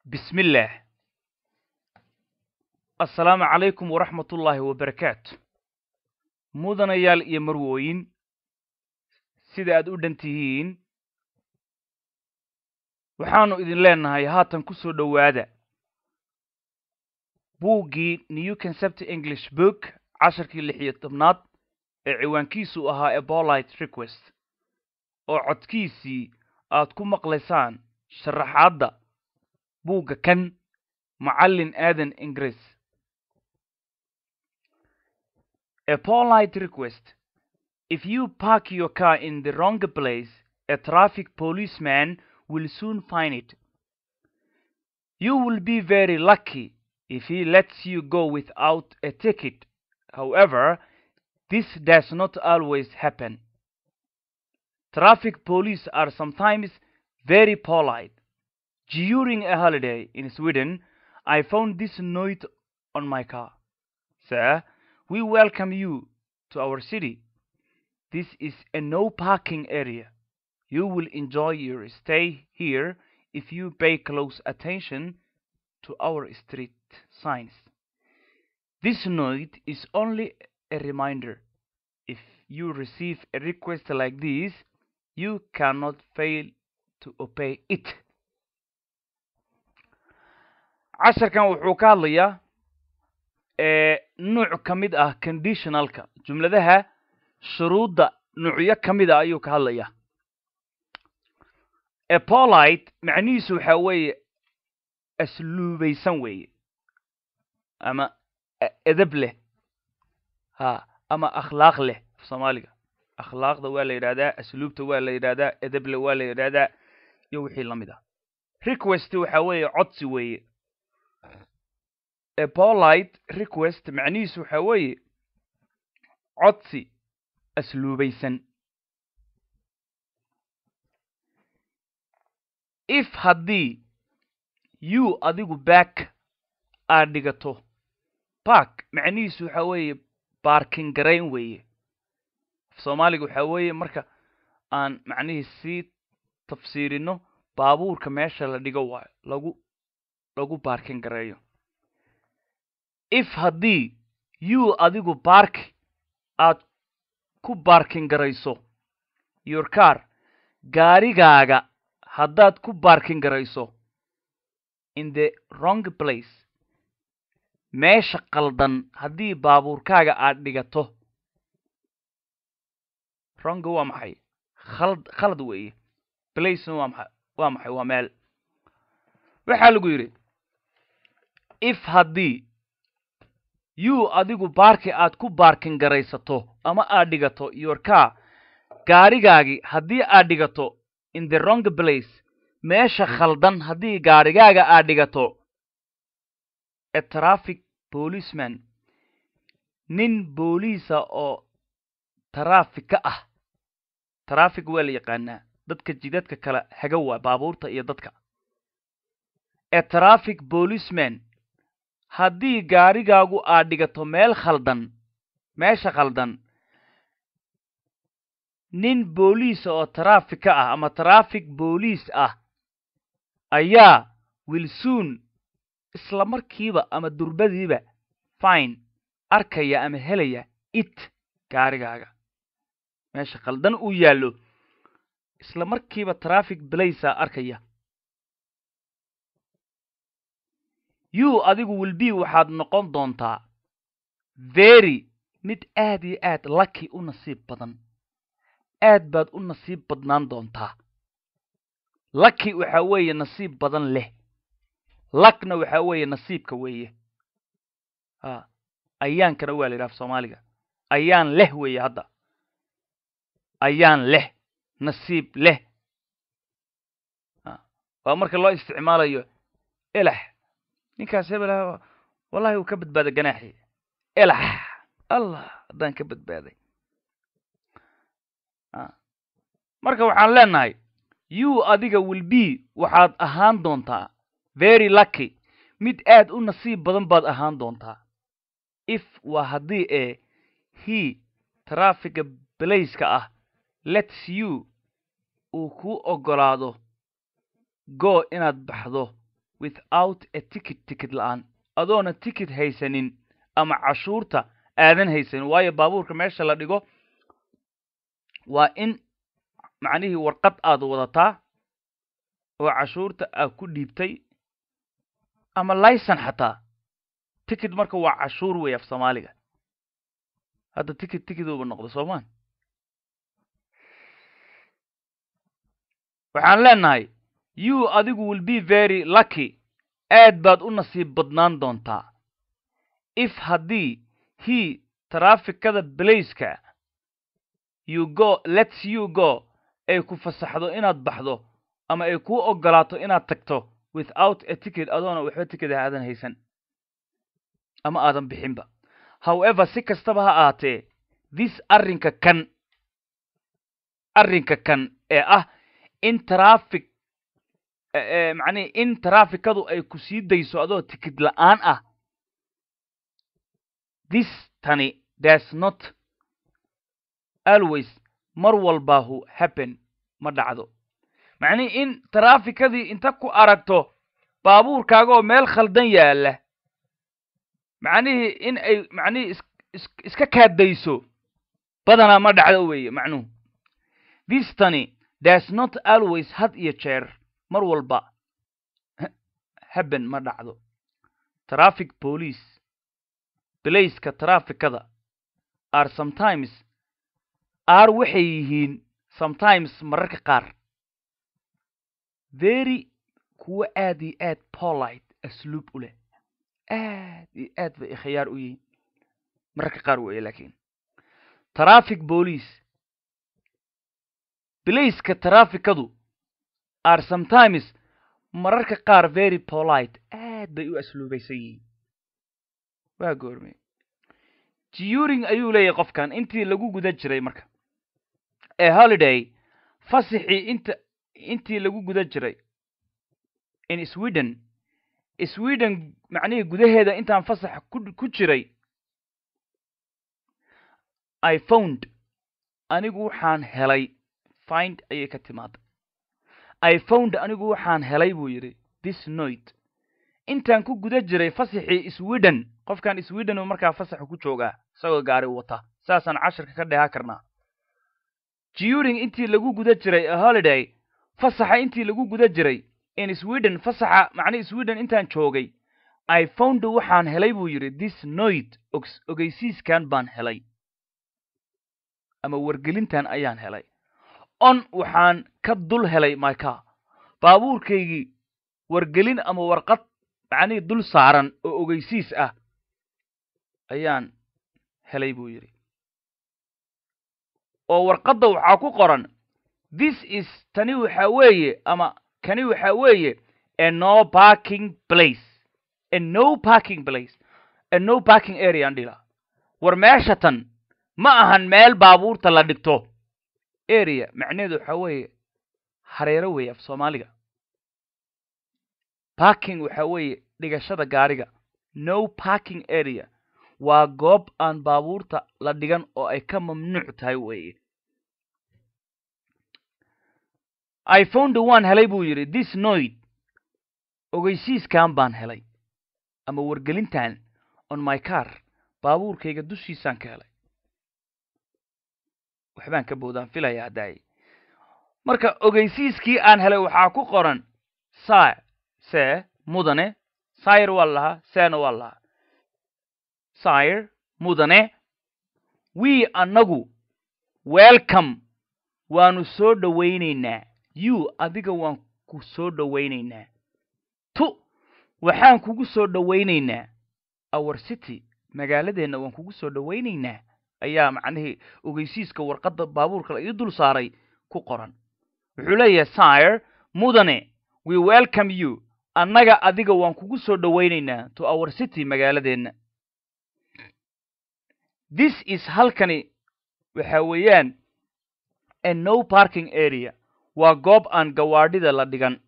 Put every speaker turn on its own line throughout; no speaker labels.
بسم الله. السلام عليكم ورحمة الله وبركاته. mudanayaal iyo marwooyin sida aad u dhantihiin waxaanu idin leenahay haatan ku soo dhowaada buuggii New Concept English Book casharkii 16aad ee ciwaankiisu ahaa A Polite Request oo codkiisii aad ku maqlaysaan sharaxaadda buugga kan macallin aadan Ingiriis. A polite request. If you park your car in the wrong place, a traffic policeman will soon find it. You will be very lucky if he lets you go without a ticket. However, this does not always happen. Traffic police are sometimes very polite. During a holiday in Sweden, I found this note on my car. Sir, we welcome you to our city. This is a no parking area. You will enjoy your stay here if you pay close attention to our street signs. This note is only a reminder. If you receive a request like this, you cannot fail to obey it. casharkan wuxuu ka hadlayaa nuuc ka mid ah conditionalka jumladaha shuruudda nuucyo ka mid ah ayuu ka hadlayaa. A polite macnihiisu waxa weeye asluubaysan weeye ama edeb leh ama akhlaaq leh Soomaaliga. akhlaaqda waa la yiraahdaa, asluubta waa la yiraahdaa, edeb leh waa la yiraahdaa iyo wixii la mid ah. Request waxa weeye codsi weeye. A polite request macnihiisu waxa weeye codsi asluubaysan. If haddii you adigu back aad dhigato park macnihiisu waxa weeye parking garayn weeye. Soomaaliga waxa weeye marka aan macnihii sii tafsiirino baabuurka meesha la dhigo waayo lagu parking gareeyo. If haddii you adigu park aad ku parking garayso your car gaarigaaga haddaad ku parking garayso in the wrong place meesha qaldan haddii baabuurkaaga aad dhigato wrong waa maxay khalad weeye, place waa maxay waa meel. waxaa lagu yidhi if haddii you adigu baarki aad ku parking garaysato ama aad dhigato your car gaarigaagi haddii aad dhigato in the wrong place meesha khaldan haddii gaarigaaga aad dhigato a traffic policeman nin booliisa oo taraafika ah. traffic waa la yaqaanaa dadka jidadka kala haga waa baabuurta iyo dadka. a traffic policeman haddii gaarigaagu aad dhigato meesha khaldan nin booliisa oo taraafika ah ama traffic police ah ayaa will soon isla markiiba ama durbadiiba fine arkaya ama helaya it gaarigaaga meesha khaldan uu yaallo isla markiiba traffic police arkaya. you adigu will be waxaad noqon doontaa very mid aad iyo aad lucky u nasiib badan. aad baad u nasiib badnaan doontaa. lucky waxa weeye nasiib badan leh. luckna waxa weeye nasiibka weeye. ayaankana waa la yidhaha Soomaaliga ayaan leh weeye. hadda ayaan leh nasiib leh waa marka loo isticmaalayo ilaah ninkaas hebel wallahi uu ka badbaaday ganaaxi ilaah allah haddaan ka badbaaday. marka waxaan leenahay you adiga will be waxaad ahaan doontaa very lucky mid aad u nasiib badan baad ahaan doontaa. if waa haddii he traffica placeka ah lets you uu ku ogolaado go inaad baxdo without a ticket la'aan adoona ticket haysanin ama cashuurta aadan haysanin waayo baabuurka meesha la dhigo waa in macnihii warqad aad wadataa oo cashuurta aad ku dhiibtay ama license xataa ticket marka waa cashuur weey af Soomaaliga hadda ticket uu noqdo Soomaan waxaan leenahay you adigu will be very lucky aad baad u nasiib badnaan doontaa if haddii he trafficada blazeka lets you go ay ku fasaxdo inaad baxdo ama ay ku ogolaato inaad tagto without a ticket adoona waxba ticket aadan haysan ama aadan bixinba however si kastaba ha ahaatee this arrinka kan ee ah in traffic macnii in trafficadu ay ku sii dayso adoo ticket la'aan ah this tani does not always mar walbaahu happen ma dhacdo macnii in trafficadii inta ku aragto baabuurkaaga oo meel khaldan yaala macnihii in ay macnihii iska kaadayso badanaa ma dhacdo weeye macnuhu this tani does not always had iyo jeer mar walba happen ma dhacdo traffic police blazeka trafficada are sometimes waxay yihiin sometimes mararka qaar very kuwa aad iyo aad polite asluub u leh aad iyo aad bay khiyaar u yihiin mararka qaar weeye laakiin traffic police blazeka trafficadu are sometimes mararka qaar very polite aad bay u asluubaysan yihiin waa goorme during ayuu leeyahay qofkan intii lagu guda jiray marka a holiday fasixii intii lagu guda jiray in Sweden macnihii gudaheeda intaan fasax ku jiray I found anigu waxaan helay find ayay ka timaada I found anigu waxaan helay buu yidhi this note intaan ku guda jiray fasaxii Sweden qofkan Sweden oo markaa fasax ku joogaa isagoo gaari wata saasaan casharka ka dheeha karnaa during intii lagu guda jiray a holiday fasaxa intii lagu guda jiray in Sweden fasaxa macnii Sweden intaan joogay I found waxaan helay buu yidhi this note ogeysiiskan baan helay ama wargelintan ayaan helay on waxaan ka dul helay my car baabuurkaygii wargelin ama warqad macnii dul saaran oo ogeysiis ah ayaan helay buu yidhi oo warqadda waxaa ku qoran this is tani waxa weeye ama kani waxa weeye a no parking place a no parking area andila war meesha tan ma ahan meel baabuurta la dhigto area macnaheedu waxa weeye hareero weeye af Soomaaliga parking waxa weeye dhigashada gaariga no parking area waa goob aan baabuurta la dhigan oo ay ka mamnuuc tahay weeye I found one helay buu yidhi this note ogeysiiskan baan helay ama wargelintan on my car baabuurkayga dushiisaan ka helay waxbaan ka boodaan filaya haddaay marka ogeysiiskii aan helay waxaa ku qoran see mudane sire waa lahaa seena waa lahaa sire mudane we anagu welcome waanu soo dhawaynaynaa you adiga waan ku soo dhawaynaynaa waxaan kugu soo dhawaynaynaa our city magaaladeenna waan kugu soo dhawaynaynaa ayaa macnihii ogeysiiska warqadda baabuurka la ii dul saaray ku qoran wuxuu leeyahay sire mudane we welcome you annaga adiga waan kugu soo dhawaynaynaa to our city magaaladeenna this is halkani waxa weeyaan a no parking area waa goob aan gawaadhida la dhigan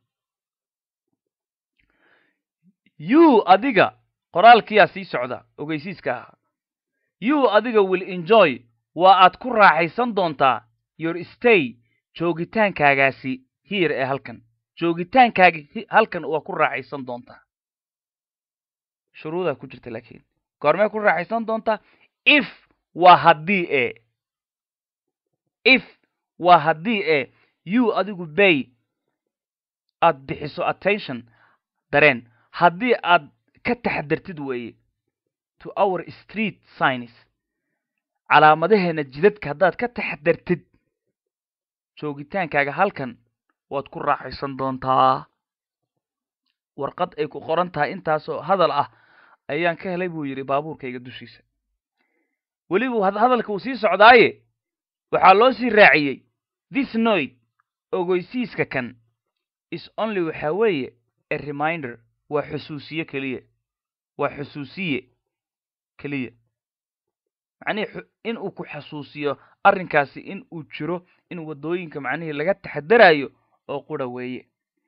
you adiga qoraalkiyaa sii socda ogeysiiska ahaa you adiga will enjoy waa aad ku raaxaysan doontaa your stay joogitaankaagaasi here ee halkan joogitaankaaga halkan waa ku raaxaysan doontaa shuruudaa ku jirta laakiin goormee ku raaxaysan doontaa if waa haddii if waa haddii you adigu bay aad bixiso attention dareen haddii aad ka taxadartid weeye to our street signs calaamadaheena jidadka haddaad ka taxadartid joogitaankaaga halkan waad ku raaxaysan doontaa warqad ay ku qoran tahay intaasoo hadal ah ayaan ka helay buu yidhi baabuurkayga dushiisa weliba hadalka uu sii socdaaye waxaa loo sii raaciyey this note ogeysiiska kan is only waxaa weeye a reminder waa xusuusiye keliya waa xusuusiye keliya macnihii in uu ku xasuusiyo arrinkaasi in uu jiro in waddooyinka macnihii laga taxadarayo oo qura weeye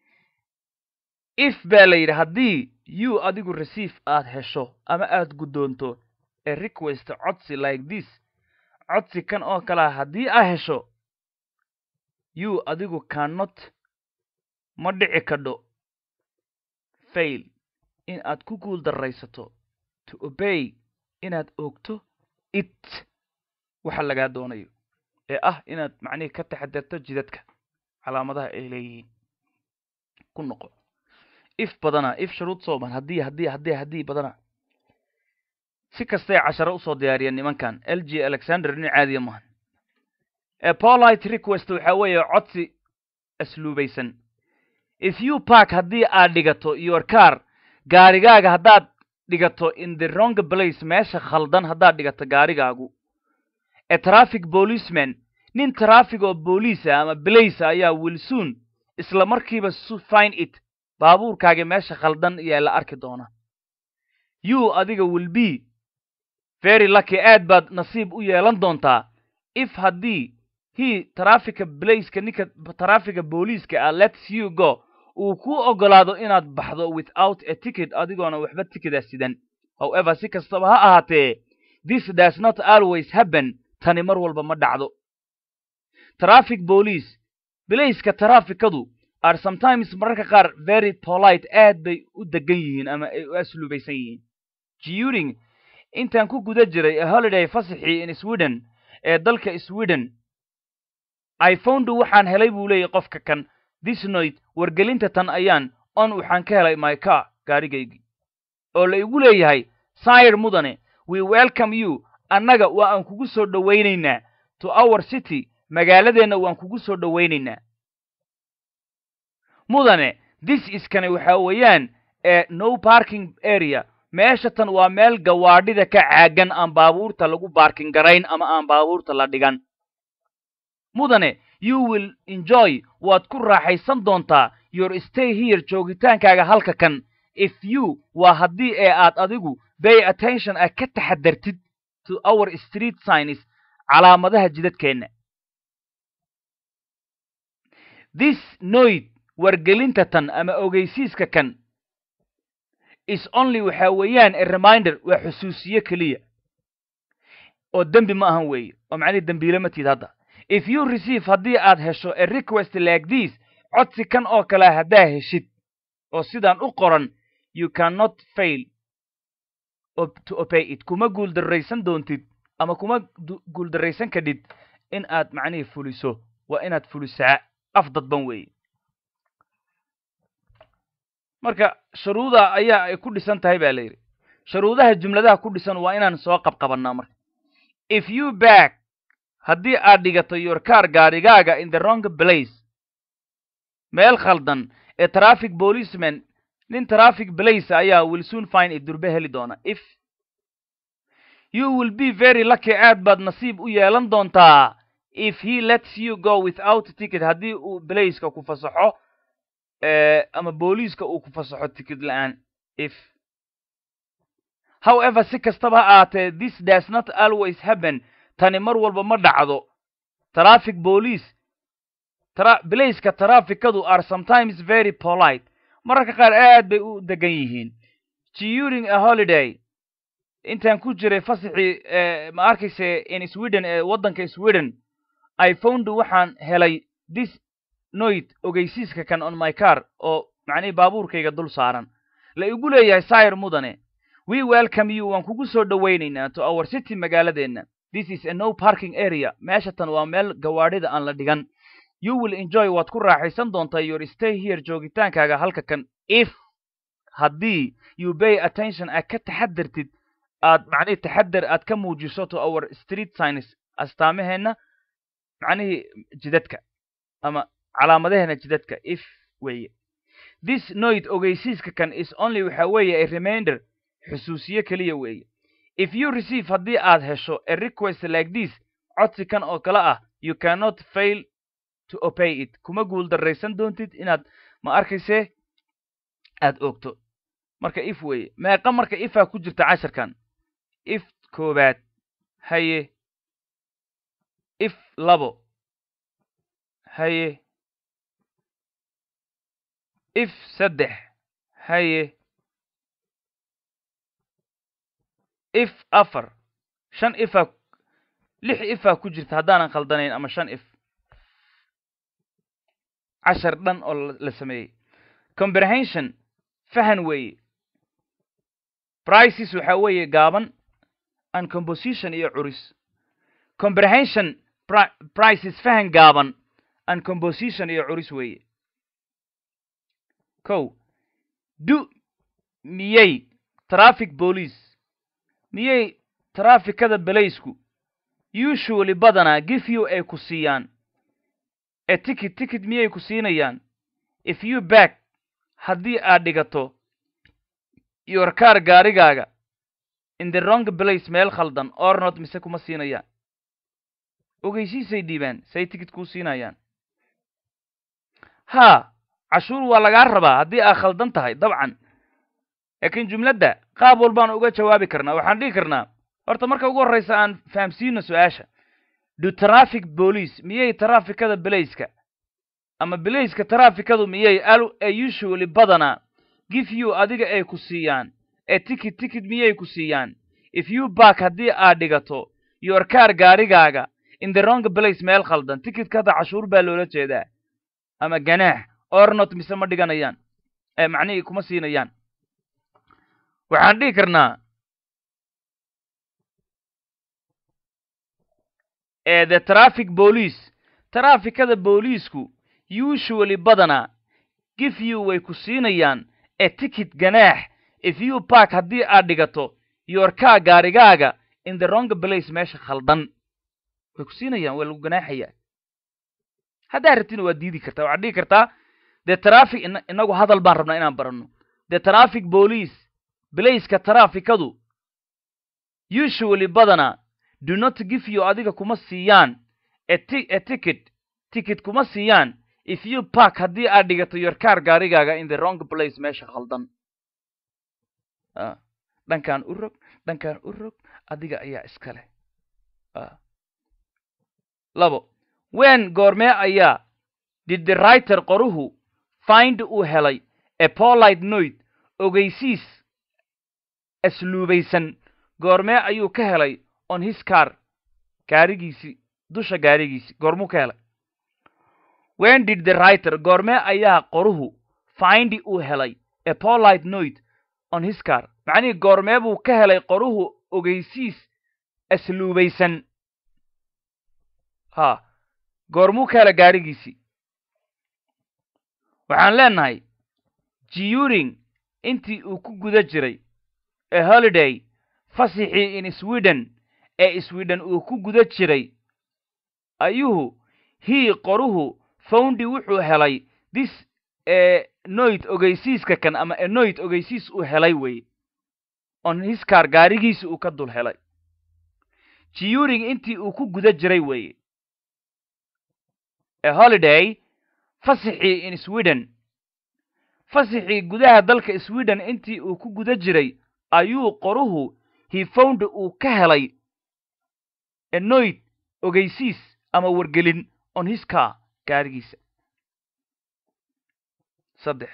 if baa la yidhi haddii you adigu receive aad hesho ama aad guddoonto a request codsi like this codsi kan oo kalea haddii aa hesho you adigu cannot ma dhici kadho fail in aad ku guul darraysato to obey inaad ogto it waxa lagaa doonayo ee ah inaad macnihii ka taxadarto jidadka calaamadaha ay leeyihiin ku noqo if badana if shuruud sooman haddii badana si kastay casharo usoo diyaariyeen nimankan l g alexander nin caadiya maahan a polite request waxaa weeye codsi asluubaysan if you park haddii aad dhigato your car gaarigaaga haddaad dhigato in the wrong place meesha khaldan haddaad dhigato gaarigaagu a traffic policeman nin traffic oo booliisa ama blace ayaa will soon isla markiiba find it baabuurkaaga meesha khaldan ayaa la arki doona you adiga will be very lucky aad baad nasiib u yeelan doontaa if haddii he traffica blaceka ninka traffica booliiska lets you go uu ku ogolaado inaad baxdo without a ticket adigoona waxba ticketaa sidan however si kastaba ha ahaatee this does not always happen tani mar walba ma dhacdo traffic police blaceka trafficadu are sometimes mararka qaar very polite aad bay u degan yihiin ama ay u asluubaysan yihiin during intaan ku guda jiray a holiday fasaxii in sweden ee dalka sweden I found waxaan helay buu leeyahy qofka kan this note wargelinta tan ayaan waxaan ka helay my car gaarigaygii oo la igu leeyahay sire mudane we welcome you annaga waa aan kugu soo dhowaynaynaa to our city magaaladeenna waan kugu soo dhowaynaynaa mudane this iskani waxaa weeyaan no parking area meesha tan waa meel gawaadhida ka caagan aan baabuurta lagu baarkin garayn ama aan baabuurta la dhigan mudane you will enjoy waad ku raaxaysan doontaa your stay here joogitaankaaga halka kan if you waa haddii aad adigu pay attention aad ka taxadartid to our street signs calaamadaha jidadkeenna this note wargelinta tan ama ogeysiiska kan is only waxaa weeyaan a reminder waa xusuusiye keliya oo dembi ma ahan weeye oo macnihi dembiile ma tid hadda if you receive haddii aad hesho a request like this codsi kan oo kale haddaa heshid oo sidaan u qoran you cannot fail to obey it kuma guuldarraysan doontid ama kuma guuldarraysan kadhid in aad macnihii fuliso waa inaad fulisaa afdadban weeye marka shuruuda ayaa ay ku dhisan tahay baa la yidhi shuruudaha jumladaha ku dhisan waa inaan soo qabqabannaa marka if you back haddii aad dhigato your car gaarigaaga in the wrong place meel khaldan ee traffic policeman nin traffic place ayaa will soon find it durbe heli doona if you will be very lucky aad baad nasiib u yeelan doontaa if he lets you go without ticket haddii uu blaceka ku fasaxo ama booliiska uu ku fasaxo ticket la-aan if however si kastaba ha ahaatee this does not always happen tani mar walba ma dhacdo traffic police blaceka trafficadu are sometimes very polite mararka qaar aad bay u degan yihiin during a holiday intaan ku jiray fasaxii ma arkayse in sweden waddanka sweden I found waxaan helay this note ogeysiiska kan on my car oo macnihii baabuurkayga dul saaran la igu leeyahay sire mudane we welcome you waan kugu soo dhowaynaynaa to our city magaaladeenna this is a no parking area meesha tan waa meel gawaadhida aan la dhigan you will enjoy waad ku raaxaysan doontaa your stay here joogitaankaaga halka kan if haddii you pay attention aad ka taxadartid aad macnihii taxadar aad ka muujiso to our street signs astaamaheenna macnihii jidadka ama calaamadaheena jidadka if weeye this note ogeysiiska kan is only waxa weeye a reminder xusuusiye keliya weeye if you receive haddii aad hesho a request like this codsi kan oo kale ah you cannot fail to obey it kuma guul darraysan doontid inaad ma arkayse aad ogto marka if weeye meeqa marka ifaa ku jirta casharkan if koobaad haye if labo haye if saddex haye if afar shan ifaa lix ifaa ku jirta haddaanan khaldanayn ama shan if cashar dhan oo la sameeyey comprehension fahan weeye prices waxa weeye gaaban and composition iyo curis comprehension prices fahan gaaban and composition iyo curis weeye kow do miyay traffic police miyay trafficada balaysku usually badanaa give you ay ku siiyaan a ticket miyay ku siinayaan if you back haddii aad dhigato your car gaarigaaga in the wrong place meel khaldan or not mise kuma siinayaan ogeysiisay dhiibaan say ticket kuu siinayaan haa cashuur waa lagaa rabaa haddii aad khaldan tahay dabcan laakiin jumladda qaab walbaan uga jawaabi karnaa waxaan dhihi karnaa horta marka ugu horreysa aan fahamsiino su-aasha do traffic police miyay trafficada belayska ama belayska trafficadu miyay usually badanaa give you adiga ay ku siiyaan a ticket miyay ku siiyaan if you back haddii aad dhigato your car gaarigaaga in the wrong place meel khaldan ticketkada cashuur baa loola jeedaa ama ganaax or not mise ma dhiganayaan macnihii kuma siinayaan waxaan dhihi karnaa the traffic police trafficada booliisku usually badanaa give you way ku siinayaan a ticket ganaax if you park haddii aad dhigato your car gaarigaaga in the wrong place meesha khaldan way ku siinayaan waa lagu ganaaxayaa haddaa rabtina waad diidi kartaa waxaad dhihi kartaa the traffic inagu hadal baan rabnaa inaan baranno the traffic police belayska trafficadu usually badanaa do not give you adiga kuma siiyaan a ticket kuma siiyaan if you park haddii aad dhigato your car gaarigaaga in the wrong place meesha khaldan dhankaan u rog adiga ayaa iska leh labo wen goormee ayaa did the writer qoruhu find uu helay a polite note ogeysiis asluubaysan goormee ayuu ka helay on his car gaarigiisi dusha gaarigiisi goormuu ka helay when did the writer goormee ayaa qoruhu find uu helay a polite note on his car macnihii goormee buu ka helay qoruhu ogeysiis asluubaysan goormuu ka helay gaarigiisii waxaan leenahay during intii uu ku guda jiray a holiday fasixii in sweden ee sweden uu ku guda jiray ayuhu qoruhu foundi wuxuu helay this note ogeysiiska kan ama a note ogeysiis uu helay weye on his car gaarigiisi uu ka dul helay during intii uu ku guda jiray weye a holiday fasixii in sweden fasixii gudaha dalka sweden intii uu ku guda jiray ayuu qoruhu found uu ka helay a note ogeysiis ama wargelin on his car gaarigiisa saddex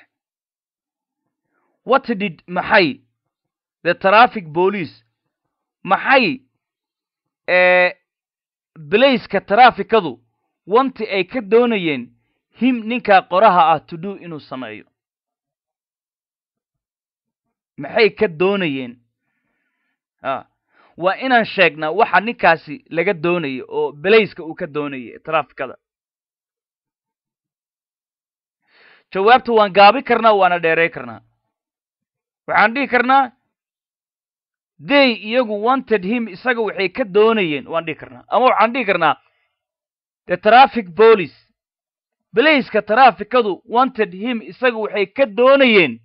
what did maxay the traffic police maxay belayska trafficadu wanti ay ka doonayeen him ninka qoraha ah to do inuu sameeyo. maxay ka doonayeen? waa inaan sheegnaa waxa ninkaasi laga doonayo oo belayska uu ka doonayay trafficada. jawaabta waan gaabi karnaa waana dheerey karnaa. waxaan dhihi karnaa they iyagu wanted him isaga waxay ka doonayeen waan dhihi karnaa. ama waxaan dhihi karnaa the traffic police belayska trafficadu wanted him isaga waxay ka doonayeen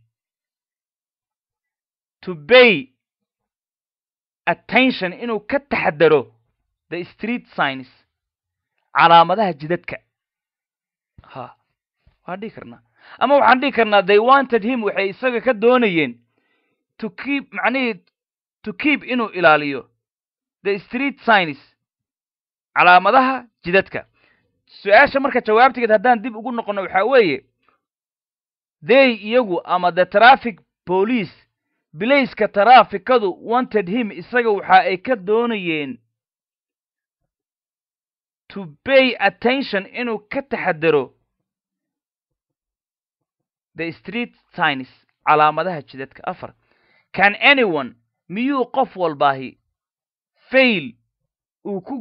to pay attention inuu ka taxadaro the street signs calaamadaha jidadka. waan dhihi karnaa. ama waxaan dhihi karnaa they wanted him waxay isaga ka doonayeen to keep macnihii to keep inuu ilaaliyo the street signs calaamadaha jidadka. su-aasha marka jawaabtigeed haddaan dib ugu noqono waxaa weeye they iyagu ama the traffic police belayska trafficadu wanted him isaga waxa ay ka doonayeen to pay attention inuu ka taxadaro the street signs calaamadaha jidadka. 4 can anyone miyuu qof walbaahi fail uu ku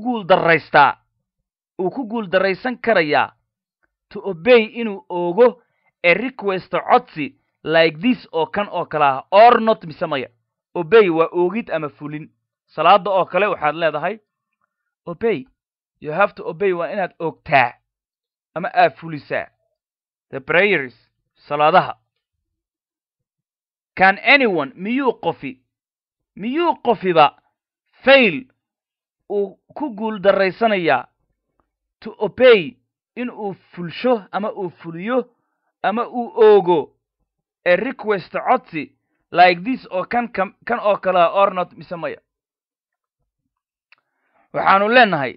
guul daraysan karayaa to obey inuu oogo a request codsi like this oo kan oo kale ah or not mise maya. obey waa oogid ama fulin. salaada oo kale waxaad leedahay obey. you have to obey waa inaad oogtaa ama aad fulisaa. the prayers salaadaha. can anyone miyuu qofiba fail uu ku guul daraysanayaa to obey in uu fulsho ama uu fuliyo ama uu oogo a request codsi like this oo kan oo kale or not mise maya. waxaanu leenahay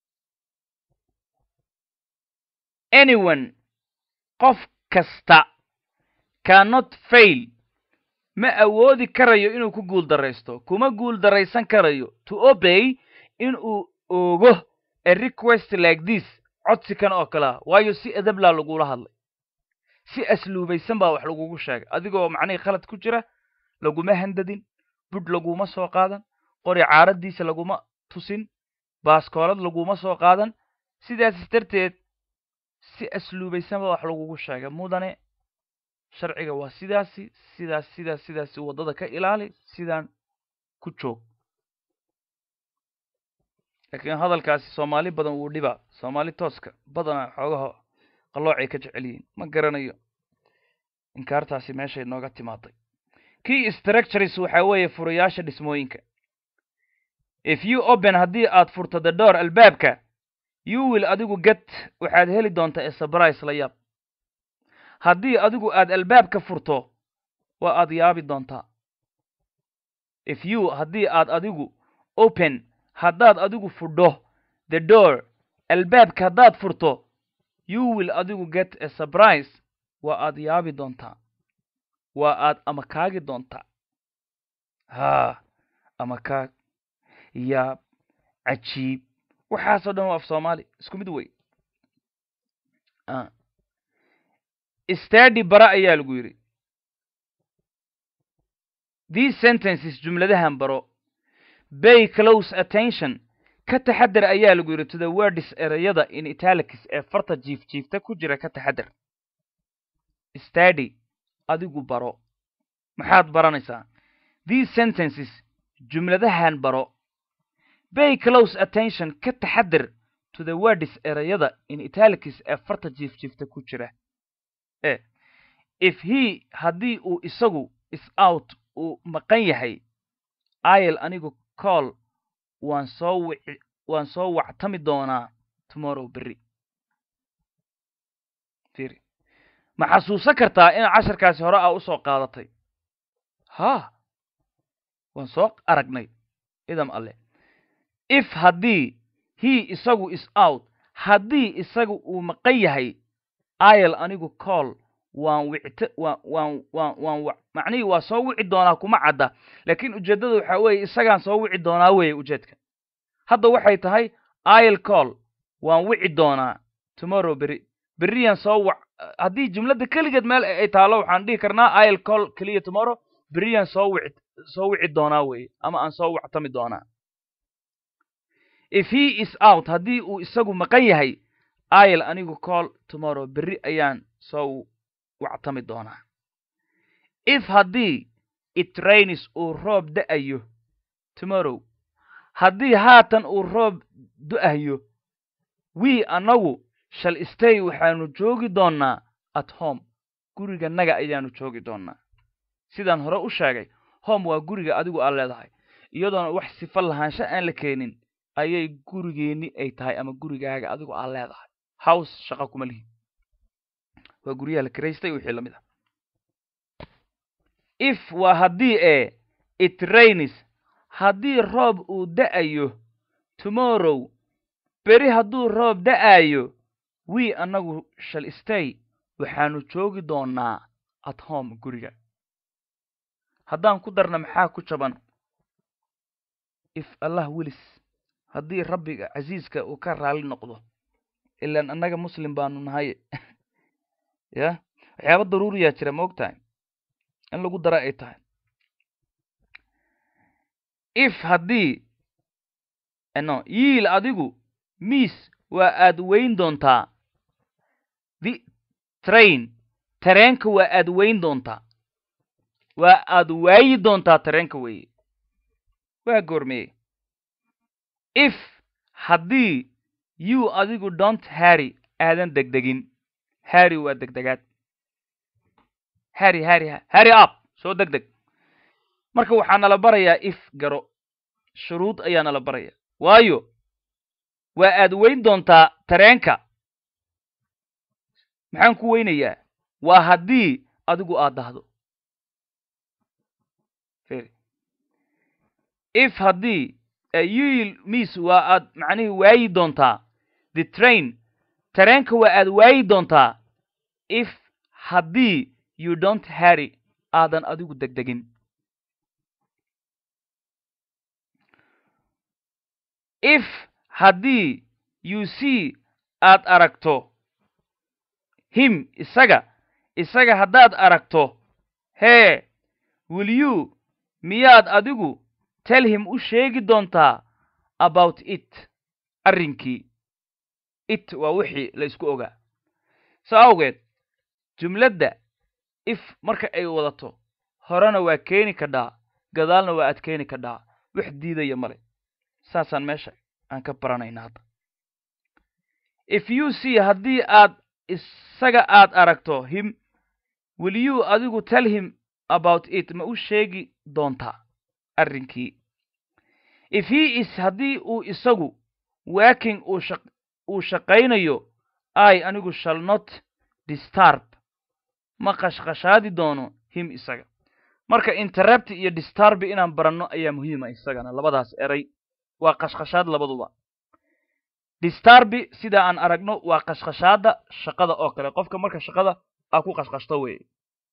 anyone qof kasta cannot fail ma awoodi karayo inuu ku guul daraysto kuma guul daraysan karayo to obey in uu oogo a request like this codsi kan oo kale waayo si adablaa lagula hadlay si asluubaysan baa wax lagugu sheegay adigoo macnihii khalad ku jira laguma handadin budh laguma soo qaadan qori caaradiisa laguma tusin baaskoolad laguma soo qaadan sidaas darteed si asluubaysan baa wax lagugu sheegay mudane sharciga waa sidaasi waddada ka ilaali sidaan ku joog. laakiin hadalkaasi soomaali badan wuu dhibaa. soomaali tooska badana xoogaha qalloocay ka jecel yihiin ma garanayo inkaartaasi meeshay nooga timaaday. key structures waxaa weeye furayaasha dhismooyinka. if you open haddii aad furto the door albaabka you will adigu get waxaad heli doontaa a surprise la yaab. haddii adigu aad albaabka furto waa aad yaabi doontaa. if you haddii aad adigu open haddaad adigu fudho the door albaabka haddaad furto you will adigu get a surprise waa aad yaabi doontaa. waa aad ama kaagi doontaa. ama kaag yaab cajiib waxaasoo dhan waa af soomaali isku mid wey. study bara ayaa lagu yidhi. these sentences jumladahan baro. pay close attention ka taxadar ayaa lagu yidhi to the words erayada in italics ee farta jiifta ku jira ka taxadar. study adigu baro. maxaad baranaysaa? these sentences jumladahan baro. pay close attention ka taxadar to the words erayada in italics ee farta jiifta ku jira. if he haddii uu isagu is out uu maqan yahay I'll anigu call waan soo wactami doonaa tomorrow berri. fiiri ma xasuusan kartaa in casharkaasi hore aa usoo qaadatay? waan soo aragnay idam alle. if haddii he isagu is out haddii isagu uu maqan yahay I'll anigu call macnihii waa soo wici doonaa kuma cadda laakiin ujeeddada waxaa weeye isagaan soo wici doonaa weeye ujeedka. hadda waxay tahay I'll call waan wici doonaa tomorrow berri berriyan soo wac haddii jumladda keligeed meel ay taalo waxaan dhihi karnaa I'll call keliya tomorrow berriyan soo wici doonaa weeye ama aan soo wactami doonaa. If he is out haddii uu isagu maqan yahay I'll anigu call tomorrow berri ayaan soo wactami doonaa. If haddii it rains uu roob da'ayo tomorrow haddii haatan uu roob du'ayo we anagu shall stay waxaanu joogi doonaa at home guriganaga ayaanu joogi doonaa. sidaan hore u sheegay home waa guriga adigu aad leedahay iyadoona wax sifa lahaansho aan la keenin ayay gurigeeni ay tahay ama gurigaaga adigu aad leedahay. house shaqo kuma lihi waa guryaha la kiraystay wixii lamid ah. if waa haddii it rains haddii roob uu da'ayo tomorrow beri hadduu roob da'ayo we anagu shall stay waxaanu joogi doonaa at home guriga. haddaan ku darna maxaa ku jaban if allah wilis haddii rabbiga casiiska uu ka raali noqdo ilaan annaga muslim baanu nahay ya waxyaaba daruuriyaa jira ma ogtahay in lagu dara ay tahay. if haddii no yiil adigu miis waa aad weyn doontaa the train tareenka waa aad weyn doontaa waa aad waayi doontaa tareenka weeye waa goormeye. if haddii you adigu don't hurry aadan degdegin hurry waa degdegaad hurry up soo degdeg marka waxaa nala barayaa if garo shuruud ayaa nala baraya waayo waa aad weyn doontaa tareenka maxaan ku weynayaa waa haddii adigu aad dahdo. if haddii you miss waa aad macnihii waayi doontaa the train tareenka waa aad waayi doontaa if haddii you don't hurry aadan adigu degdegin. if haddii you see aad aragto him isaga haddaad aragto will you miyaad adigu tell him u sheegi doontaa about it arrinkii. it waa wixii la isku ogaa so awgeed jumladda if marka ay wadato horena waa keeni kadhaa gadaalna waa aad keeni kadhaa wax diidaya male saasaan meesha aan ka baranayna hadda. if you see haddii isaga aad aragto him will you adigu tell him about it ma u sheegi doontaa arrinkii. if he is haddii uu isagu working uu shaqaynayo anigu shall not disturb ma qashqashaadi doono him isaga. marka interrupt iyo disturb inaan baranno ayaa muhiima isagana labadaas eray waa qashqashaad labaduba. disturb sida aan aragno waa qashqashaada shaqada oo kale qofka marka shaqada aa ku qashqashto weeye.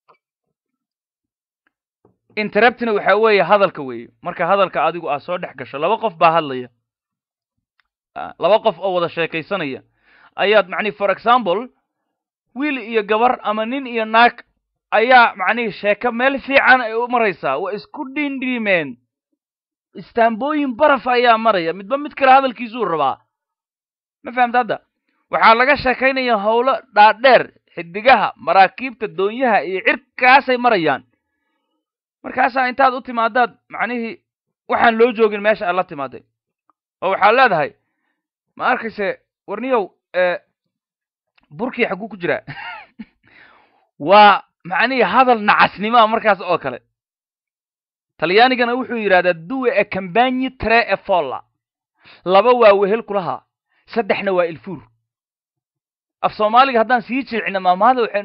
interruptna waxa weeye hadalka weeye marka hadalka adigu aad soo dhex gasho laba qof baa hadlaya laba qof oo wada sheekaysanaya ayaad macnihi for example wiil iyo gabar ama nin iyo naag ayaa macnihi sheeko meel fiican ay u maraysaa waa isku dhindhiimeen istaambooyin baraf ayaa maraya midba mid kale hadalkiisuu rabaa ma fahamta hadda waxaa laga sheekaynaya howlo dhaadheer xidigaha maraakiibta doonyaha iyo cirkaasay marayaan markaasaa intaad u timaadaad macnihii waxaan loo joogin meesha aad la timaaday oo waxaad leedahay ma arkayse warniyow burkii xagguu ku jiraa waa macnihii hadal nacasnimoa markaas oo kale talyaanigana wuxuu yidhahdaa due e cambagni tre e folla laba waa wehel kulahaa saddexna waa ilfuur. af soomaaliga haddaan sii jilcina maamahada waxay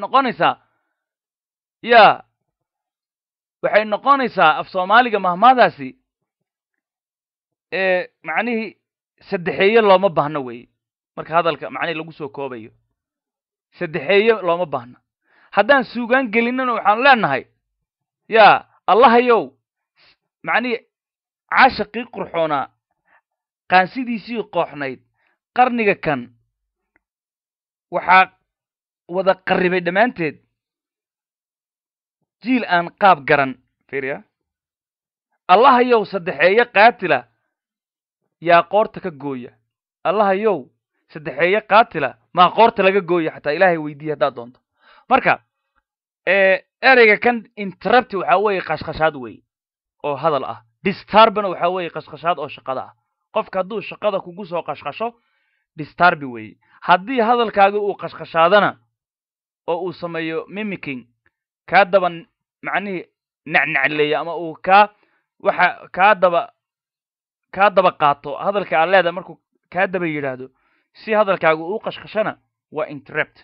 noqonaysaa af soomaaliga mahmaadaasi macnihii saddexeeye looma baahno weye marka hadalka macnihi lagu soo koobayo saddexeeye looma baahno. haddaan suugaan gelinana waxaan leenahay allahayow macnihii caashaqii qurxoonaa qaansidiisii qooxnayd qarniga kan waxaa wada qarribay dhammaanteed jiil aan qaab garan fiiriya allahayow saddexeeye qaatila yaa qoorta ka gooya allahayow saddexeeye qaatila maa qoorta laga gooya xataa ilaahay weydiiya haddaad doonto marka ereyga kan interrupti waxaa weeye qashqashaad weeye oo hadal ah disturbna waxaa weeye qashqashaad oo shaqada ah qofka hadduu shaqada kugu soo qashqasho disturbi weeye haddii hadalkaaga uu qashqashaadana oo uu sameeyo mimicking kaa daba macnihii nacnacleeya ama uu waxa kaa daba qaato hadalka aad leedahay markuu kaa daba yidhaahdo si hadalkaaga uu qashqashana waa interrupt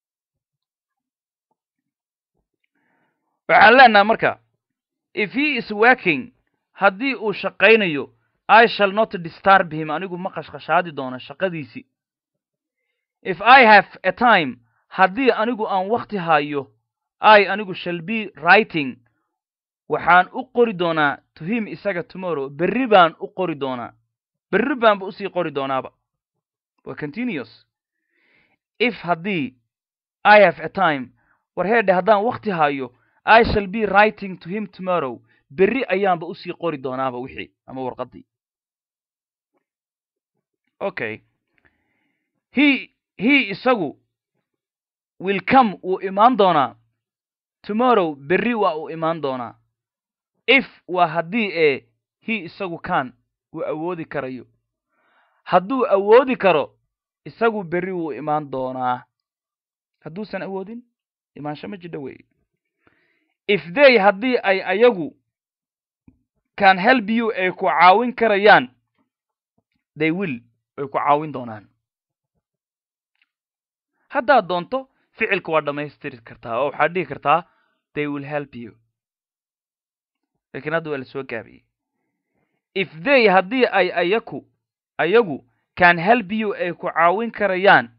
waxaan leenaha marka if he is working haddii uu shaqaynayo I shall not disturb him anigu ma qashqashaadi doono shaqadiisii if I have a time haddii anigu aan wakti hayo anigu shall be writing waxaan u qori doonaa to him isaga tomorrow berri baan u qori doonaa berri baanba usii qori doonaaba waa continuous if haddii I have a time war heedhe haddaan wakti hayo I shall be writing to him tomorrow berri ayaanba usii qori doonaaba wixii ama warqadii okay he isagu will come wuu imaan doonaa tomorrow berri waa uu imaan doonaa if waa haddii he isagu kan uu awoodi karayo hadduu awoodi karo isagu berri wuu imaan doonaa hadduusan awoodin imaansho ma jidha weeye if they haddii ay ayagu can help you ay ku caawin karayaan they will ay ku caawin doonaan haddaad doonto ficilka waa dhammaystiri kartaa oo waxaad dhihi kartaa they will help you laakiin hadda waa la soo gaabiyey if they haddii ay ayagu can help you ay ku caawin karayaan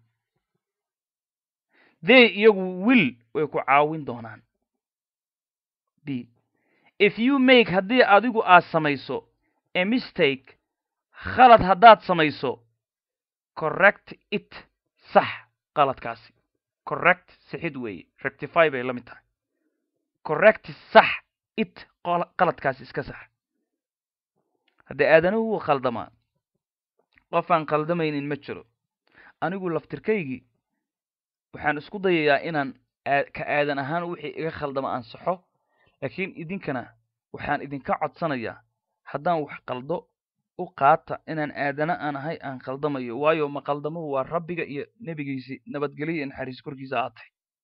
they iyagu will way ku caawin doonaan b if you make haddii adigu aad samayso a mistake khalad haddaad samayso correct it sax qaladkaasi correct sixid weeye rectify bay la mid tahay correct sax it qaladkaasi iska sax haddii aadanuhu wuu khaldamaa qof aan khaldamaynin ma jiro anigu laftirkaygii waxaan isku dayayaa inaan ka aadan ahaan wixii iga khaldama aan saxo laakiin idinkana waxaan idinka codsanayaa haddaan wax qaldo u qaata inaan aadana aan ahay aan khaldamayo waayo ma qaldamuhu waa rabbiga iyo nebigiisii nabadgelyo iyo naxariis korkiisa aatay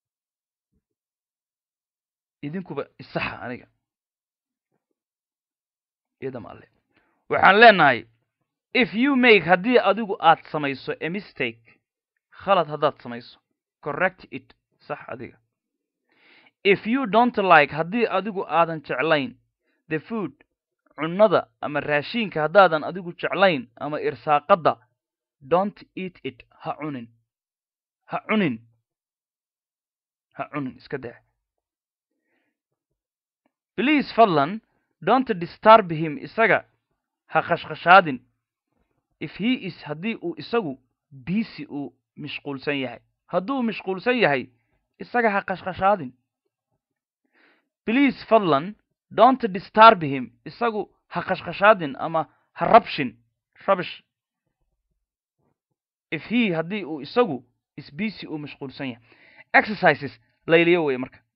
idinkuba isaxa aniga iyadama alle waxaan leenahay if you make haddii adigu aad samayso a mistake khalad haddaad samayso correct it sax adiga if you don't like haddii adigu aadan jeclayn the food cunnada ama raashiinka haddaadan adigu jeclayn ama irsaaqadda don't eat it ha cunin iska daa please fadlan don't disturb him isaga ha qashqashaadin if he is haddii uu isagu busy uu mashquulsan yahay hadduu mashquulsan yahay isaga ha qashqashaadin please fadlan don't disturb him isagu ha qashqashaadin ama ha rabish if he haddii uu isagu is busy uu mashquulsan yahay exercises layliyo weye marka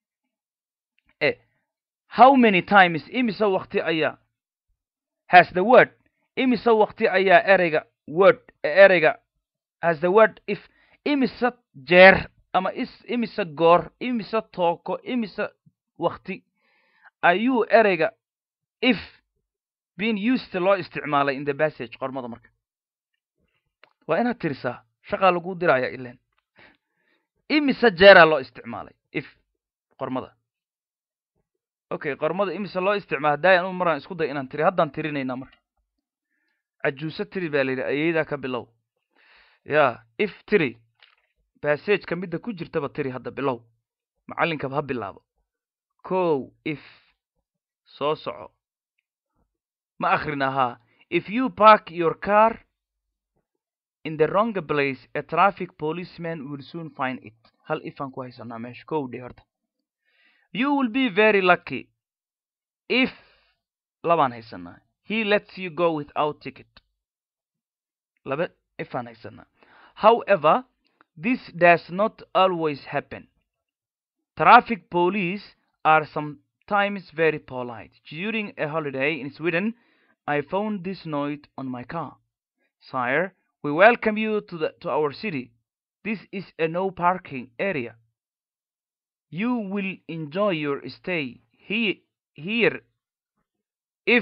how many times imise waqti ayaa has the word imise waqti ayaa ereyga has the word if imise jeer ama imise goor imise tooko imise waqti ayuu ereyga if being used loo isticmaalay in the passage qormada marka waa inaad tirisaa shaqaa lagu diraya ilen imise jeeraa loo isticmaalay if qormada okay qormada imise loo isticmaala hadaayan u maraan isku day inaan tiri haddaan tirinaynaa marka cajuuso tiri baa layidhi ayaydaa ka bilow ya if tiri passageka midda ku jirtaba tiri hadda bilow macallinkaba ha bilaabo if soo soco ma akrin ahaa if you park your car in the wrong place, a traffic policeman will soon find it. Hal ifaan ku haysanaa meesha kow dhe horta. You will be very lucky if labaan haysanaa. He lets you go without ticket. Laba ifaan haysanaa. However, this does not always happen. Traffic police are sometimes very polite. During a holiday in Sweden, I found this note on my car. Sire, we welcome you to our city. This is a no parking area. You will enjoy your stay here if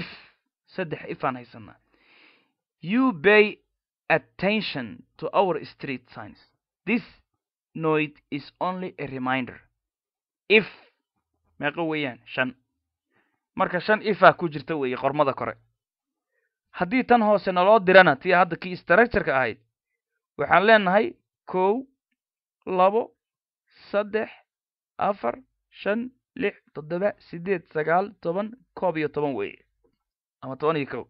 you pay attention to our street signs. This note is only a reminder. If meeqa weeyaan shan marka shan ifa ku jirta weeye qormada kore haddii tan hoose naloo dirana tii hadda kii structure-ka ahayd waxaan leenahay 1 2 3 4 5 6 7 8 9 10 11 weeye ama 11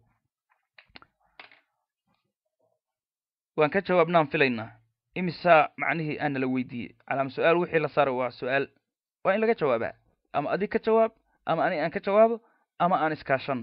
waan ka jawaabnaan filaynaa imisa macnihii aan la weydiiyey calaam su'aal wixii la saaro waa su'aal waa in laga jawaabaa ama adi ka jawaab ama ani aan ka jawaabo ama aan iskaashano.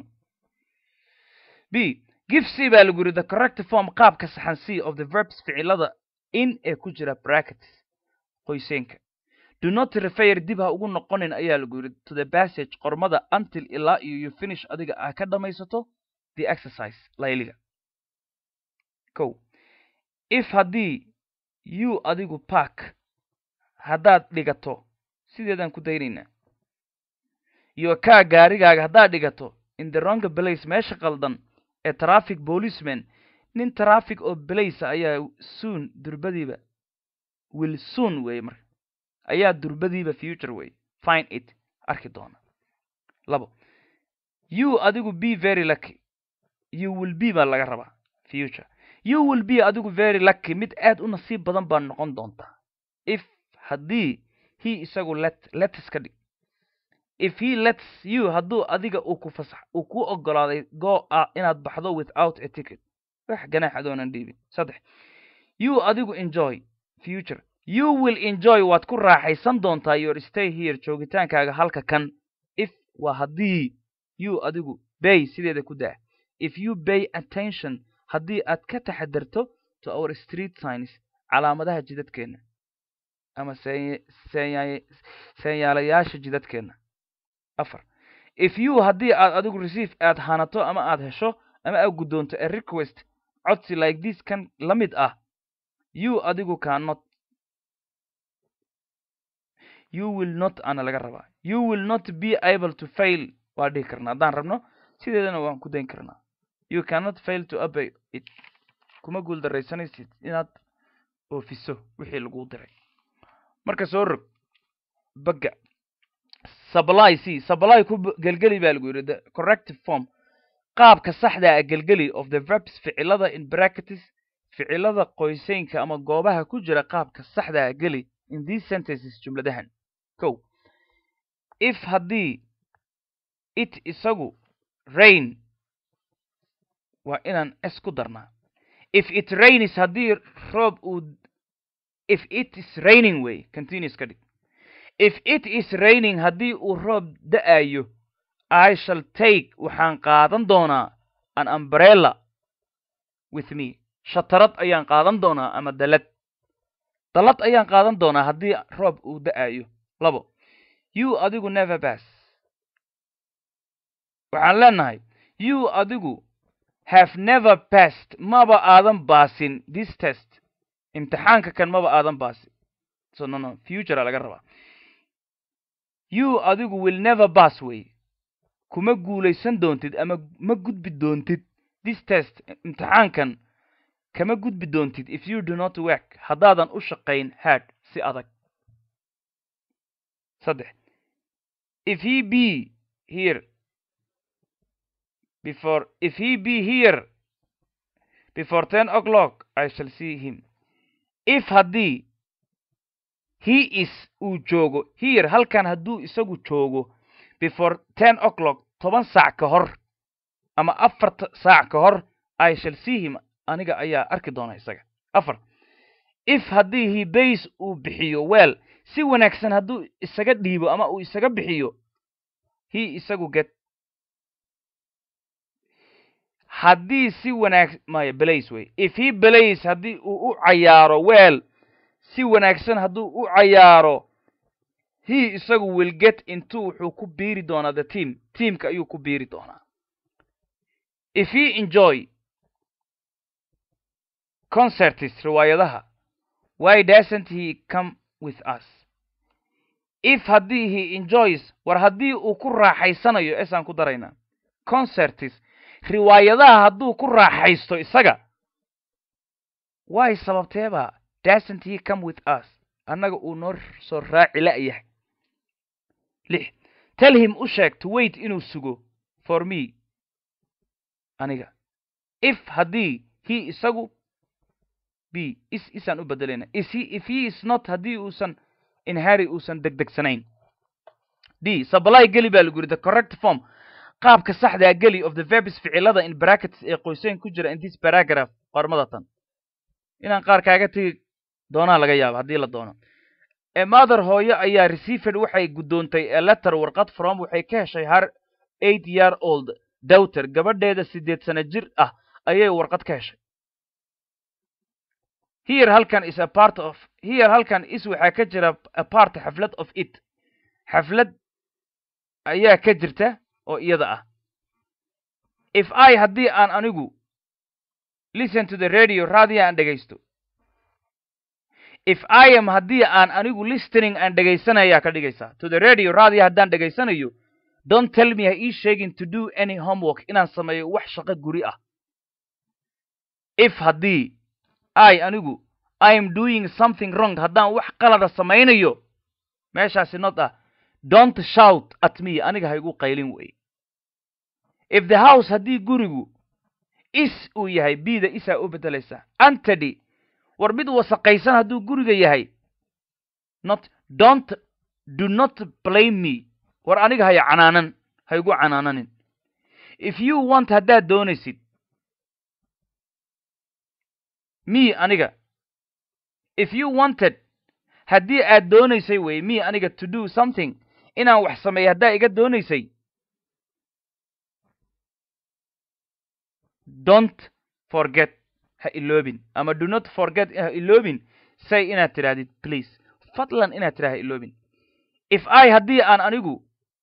B. Give C baa lagu yiri the correct form qaabka saxan C of the verbs ficilada in ee ku jira brackets qoyseenka. Do not refer dib ha ugu noqonin ayaa lagu yiri to the passage qormada until ilaa you finish adiga aa ka dhamaysato the exercise layliga. Go. If haddii you adigu park haddaad dhigato sideedaan ku daynayna iyo kaa gaarigaaga haddaad dhigato in the wrong place meesha qaldan ee traffic policeman nin traffic oo place ayaa soon durbadiiba will soon way mar ayaa durbadiiba future way find it arki doona. labo you adigu be very lucky you will be baa laga rabaa future you will be adigu very lucky mid aad u nasiib badan baa noqon doonta if haddii he isagu let's ka dhig if he lets you hadduu adiga uu ku ogolaaday go inaad baxdo without a ticket wax ganaax adoonan dhiibin. 3 you adigu enjoy future you will enjoy waad ku raaxaysan doontaa your stay here joogitaankaaga halka kan if waa haddii you adigu pay sideeda ku daa if you pay attention haddii aad ka taxadarto to our street signs calaamadaha jidadkeena ama seenyaalayaasha jidadkeena. 4 if you haddii aad adigu receive aad hanato ama aad hesho ama aad guddoonto a request codsi like this kan la mid ah you adigu cannot you will not ana laga rabaa you will not be able to fail waa dhihi karnaa haddaan rabno sideedana waan ku dayn karnaa you cannot fail to obey it kuma guul daraysanaysid inaad oofiso wixii lagu diray. marka soo rog bagga supply C supply ku gelgeli baa lagu yiri the correct form qaabka saxda ah gelgeli of the verbs ficilada in brackets ficilada qoyseenka ama goobaha ku jira qaabka saxda ah geli in these sentences jumladahan. Go. If haddii it isagu rain waa inaan s ku darnaa if it rains haddii roob uu if it is raining way continuous ka dhig if it is raining haddii uu roob da'ayo I shall take waxaan qaadan doonaa an umbrella with me shatarad ayaan qaadan doonaa ama dalad ayaan qaadan doonaa haddii roob uu da'ayo. 2 you adigu never pass waxaan leenahay you adigu have never passed maba aadan baasin this test imtixaanka kan maba aadan baasin so no future laga rabaa you adigu will never pass way kuma guulaysan doontid ama ma gudbi doontid this test imtixaankan kama gudbi doontid if you do not work haddaadan u shaqayn hard si adag. 3 if he be here before 10 o'clock I shall see him if haddii he is uu joogo here halkan hadduu isagu joogo before 10 o'clock 10 saac ka hor ama 4 saac ka hor I shall see him aniga ayaa arki doona isaga 4 if haddii he pays uu bixiyo well si wanaagsan hadduu isaga dhiibo ama uu isaga bixiyo he isagu get haddii si maya plays way if he plays haddii uu u cayaaro well si wanaagsan hadduu u cayaaro he isagu will get into wuxuu ku biiri doonaa the teamka ayuu ku biiri doonaa if he enjoy concerts riwaayadaha why doesn't he come with us if haddii he enjoys war haddii uu ku raaxaysanayo esaan ku daraynaa concerts riwaayadaha hadduu ku raaxaysto isaga why sababteeba doesn't he come with us annaga uu noo soo raaci la'yahay 6 tell him u sheeg to wait inuu sugo for me aniga if haddii he isagu b isaan u bedelayna if he is not haddii uusan in hurry uusan degdegsanayn d supply geli baa lagu yidhi the correct form qaabka saxda geli of the verbs ficilada in brackets ee qoyseen ku jira in this paragraph qormada tan inaan qaar kaaga tegi doonaa laga yaabo haddii la doono a mother hooyo ayaa received waxay guddoontay a letter warqad from waxay ka heshay her 8-year-old daughter gabadheeda 8 sano jir ah ayay warqad ka heshay here halkan is a part of here halkan is waxaa ka jira a part xaflad of it xaflad ayaa ka jirta oo iyada ah if I haddii aan anigu listen to the radio raadiya aan dhegaysto if I am haddii aan anigu listening aan dhegaysanaya ka dhigaysaa to the radio raadiya haddaan dhegaysanayo don't tell me ha ii sheegin to do any homework inaan sameeyo wax shaqo guri ah if haddii anigu I am doing something wrong haddaan wax qalada samaynayo meeshaasi not ah don't shout at me aniga ha igu qaylin wey if the house haddii gurigu is uu yahay bida isaa u bedelaysaa antony war mid wasaqaysan hadduu guriga yahay do not blame me war aniga ha igu canaananin if you want haddaad doonaysid me aniga if you wanted haddii aad doonaysay wey me aniga to do something inaan wax sameeyo haddaa iga doonaysay don't forget ha iloobin ama do not forget ha iloobin say inaad tidhahdid please fadlan inaad tidhah ha iloobin if I haddii aan anigu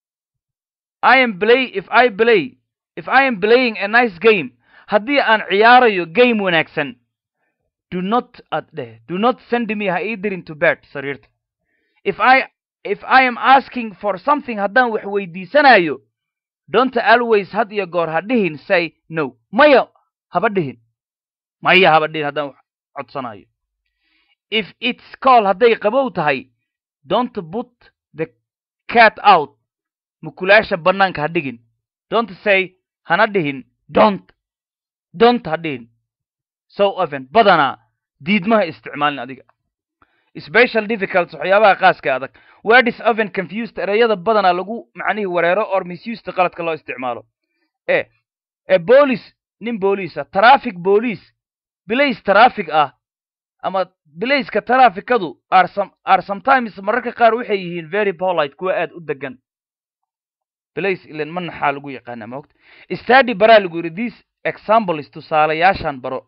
if I am playing a nice game haddii aan ciyaarayo game wanaagsan do not send me ha ii dirin to bed sariirta if I am asking for something haddaan wax weydiisanayo don't always had iyo goor ha dhihin say no maya haba dhihin haddaan wax codsanayo if it's call hadday qabow tahay don't put the cat out mukulaasha bannaanka ha dhigin don't say hana dhihin don't ha dhihin so often badanaa diidmaha isticmaalin adiga special difficult waxyaabaha qaaska adag word is often confused ereyada badanaa lagu macnihii wareero or misused qaladka loo isticmaalo a police nin booliisa traffic police bilays traffic ah ama bilayska trafficadu are sometimes mararka qaar waxay yihiin very polite kuwa aad u degan bilays ilan ma naxaa lagu yaqaana maogta study baraa lagu yidhi this example is tusaalayaashan baro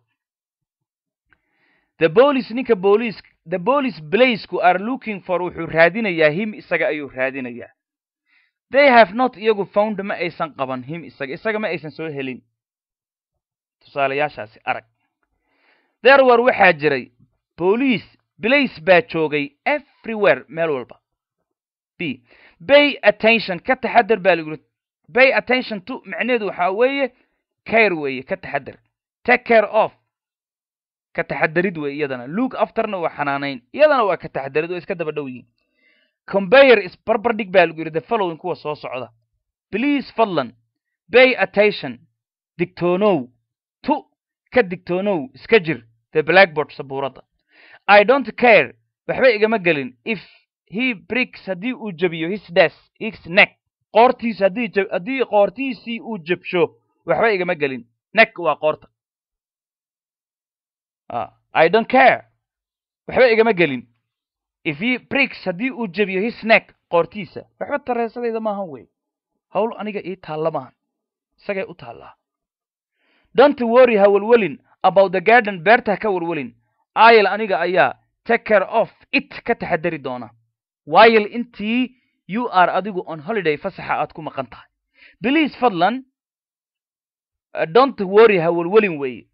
the police bilaysku are looking for wuxuu raadinayaa him isaga ayuu raadinayaa they have not iyagu found ma aysan qaban him isaga ma aysan soo helin tusaalayaashaasi arag there were waxaa jiray bilays baa joogay everywhere meel walba b pay attention ka taxadar baa lagu yidhi pay attention to macneedu waxaa weeye care weeye ka taxadar take care of ka taxadarid wey iyadana look afterna waa xanaanayn iyadana waa ka taxadarid oo iska daba dhow yihiin compare is barbardhig baa lagu yidhi the following kuwa soo socda please fadlan pay attention digtoonow ka digtoonow iska jir the blackboard sabuuradda I don't care waxba igama gelin if he breaks haddii uu jabiyo his neck qoortiis haddii qoortiisii uu jabsho waxba igama gelin neck waa qoorta I don't care. waxba igama gelin. If he breaks haddii uu jabiyo his neck qoortiisa waxba tareesadayda maahan wey. hawl aniga ii taalla maahan. isagay u taallaa. Don't worry ha walwalin about the garden beerta ka walwalin. I'll aniga ayaa take care of it ka taxadari doona. While intii you are adigu on holiday fasaxa aad ku maqan tahay. Please fadlan don't worry ha walwalin wey.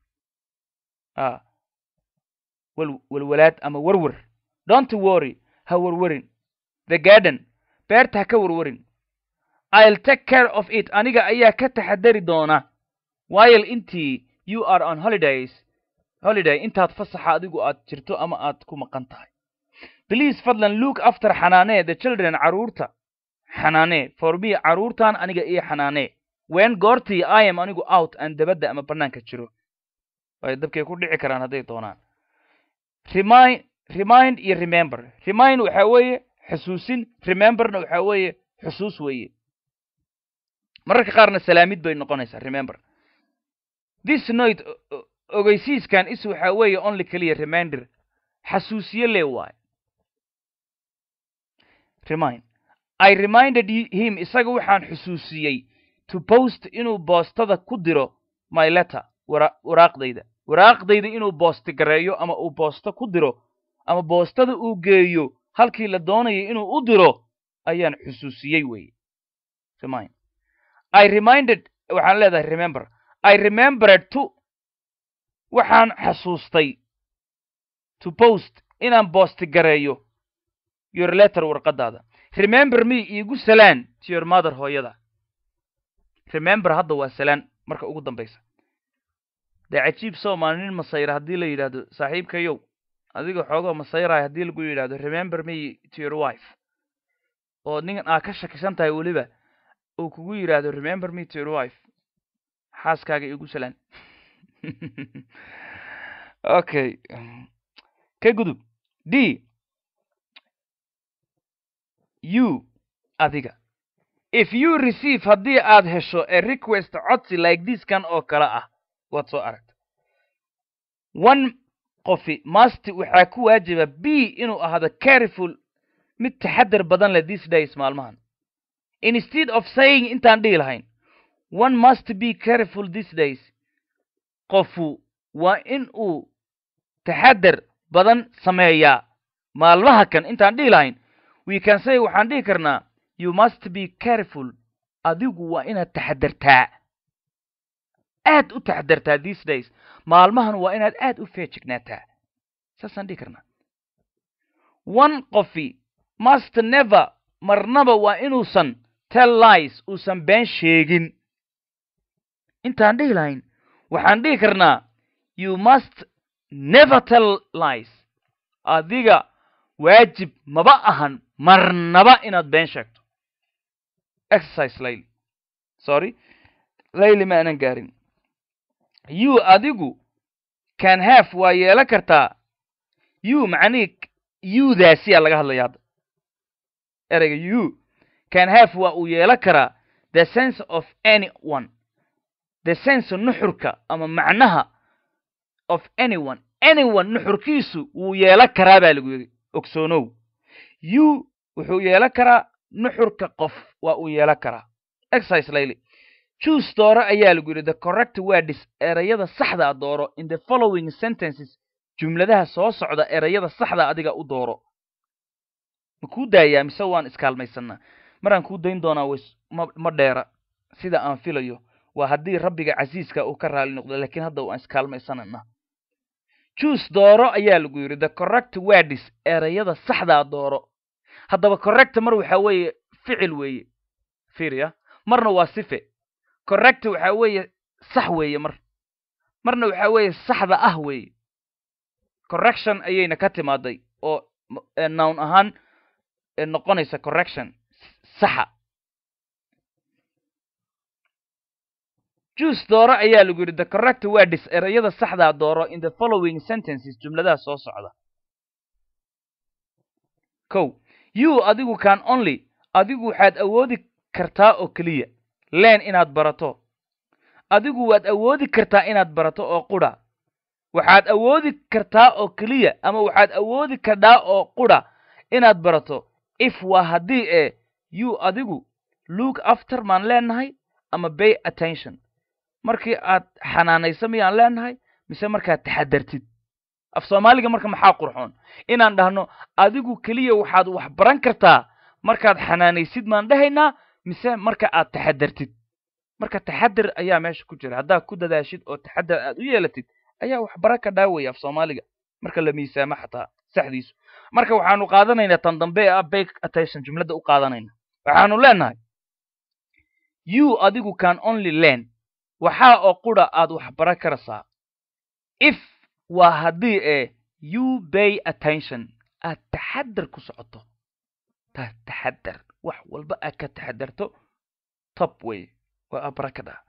walwalaad ama warwar. Don't worry ha warwarin. The garden beerta ha ka warwarin. I'll take care of it aniga ayaa ka taxadari doona. While intii you are on holiday intaad fasaxa adigu aad jirto ama aad ku maqan tahay. Please fadlan look after xanaane the children caruurta. xanaane for me caruurtan aniga iyo xanaane. When goortii I am anigu out and dabadda ama banaanka jiro. way dabkay ku dhici karaan haday doonaan. Remind iyo remember. Remind waxa weeye xusuusin. Rememberna waxa weeye xusuus weeye. mararka qaarna salaamid bay noqonaysaa. Remember. This note ogeysiiskan is waxa weeye only clear reminder. xasuusiye le waay. Remind. I reminded him isaga waxaan xusuusiyey to post inuu boostada ku diro my letter waraaqdayda. waraaqdayda inuu boosti gareeyo ama uu boosto ku diro ama boostada uu geeyo halkii la doonayay inuu u diro ayaan xusuusiyey wey. Remind. I reminded waxaan leedahay remember. I remembered to waxaan xasuustay to post inaan boosti gareeyo your letter warqadaada. Remember me iigu salaan to your mother hooyada. Remember hadda waa salaan marka ugu dambaysa. dee cajiib Soomaaliin masayra haddii la yidhaahdo saaxiibkayow adiga xoogaa masayraay haddii lagu yidhaahdo remember me to your wife oo ninkan aa ka shakisan tahay weliba uu kugu yidhaahdo remember me to your wife xaaskaaga iigu salaan. okay ka gudub. D you adiga. If you receive haddii aad hesho a request codsi like this kan oo kale ah waad soo aragta. one qofi must waxaa ku waajiba b inuu ahaado careful mid taxadar badan leh these days maalmahan. Instead of saying intaan dhihi lahayn one must be careful these days qofu waa in uu taxadar badan sameeyaa maalmaha kan intaan dhihi lahayn we can say waxaan dhihi karnaa you must be careful adigu waa inaad taxadartaa. aad u taxadartaa these days maalmahan waa inaad aad u feejignaataa. saasaan dhihi karnaa. one qofi must never marnaba waa inuusan tell lies uusan been sheegin. intaan dhihi lahayn waxaan dhihi karnaa you must never tell lies adiga waajib maba ahan marnaba inaad been sheegto. exercise layli. sorry layli ma aanan gaarin. you adigu can have waa yeelan kartaa. you macnihi youdaasiyaa laga hadlaya hadda. ereyga you can have waa uu yeelan karaa the sense of anyone. the sense nuxurka ama macnaha of anyone. anyone nuxurkiisu wuu yeelan karaa baa lagu yidhi ogsoonow. you wuxuu yeelan karaa nuxurka qof waa uu yeelan karaa. exercise layli. choose dooro ayaa lagu yidhi the correct words erayada saxda dooro in the following sentences jumladaha soo socda erayada saxda adiga u dooro. ma kuu daayaa mise waan iskaalmaysanaa. maraan kuu dayn doonaa ma dheera sida aan filayo waa haddii rabbiga casiiska uu ka raali noqdo laakiin hadda waan iskaalmaysanana. choose dooro ayaa lagu yidhi the correct words erayada saxda dooro. haddaba correct mar waxa weeye ficil weeye fiiriya marna waa sife. correct waxa weeye sax weeye marna waxa weeye saxda ah weeye. correction ayayna ka timaaday oo noun ahaan noqonaysa correction saxa. choose dooro ayaa lagu yidhi the correct words erayada saxda dooro in the following sentences jumladaha soo socda. kow you adigu can only adigu waxaad awoodi kartaa oo keliya learn inaad barato. adigu waad awoodi kartaa inaad barato oo qudha waxaad awoodi kartaa oo keliya ama waxaad awoodi kardhaa oo qura inaad barato if waa haddii you adigu look after maan leenahay ama pay attention markii aad xanaanaysa miyaan leenahay mise markaad taxadartid af soomaaliga marka maxaa qurxoon inaan dhahno adigu keliya waxaad wax baran kartaa markaad xanaanaysid maan dhahaynaa mise marka aad taxadartid marka taxadar ayaa meesha ku jira haddaad ku dadaashid oo taxadar aad u yeelatid ayaa wax bara ka dhaawaya af soomaaliga marka la miisaamo xataa saxdiisu marka waxaanu qaadanaynaa tan dambe ee pay attention jumladda u qaadanayna waxaanu leenahay you adigu can only learn waxaa oo qura aad wax bara karaysaa if waa haddii you pay attention aad taxadar ku socoto taxadar wax walba aad ka taxadarto top way waa aad bara ka dhaa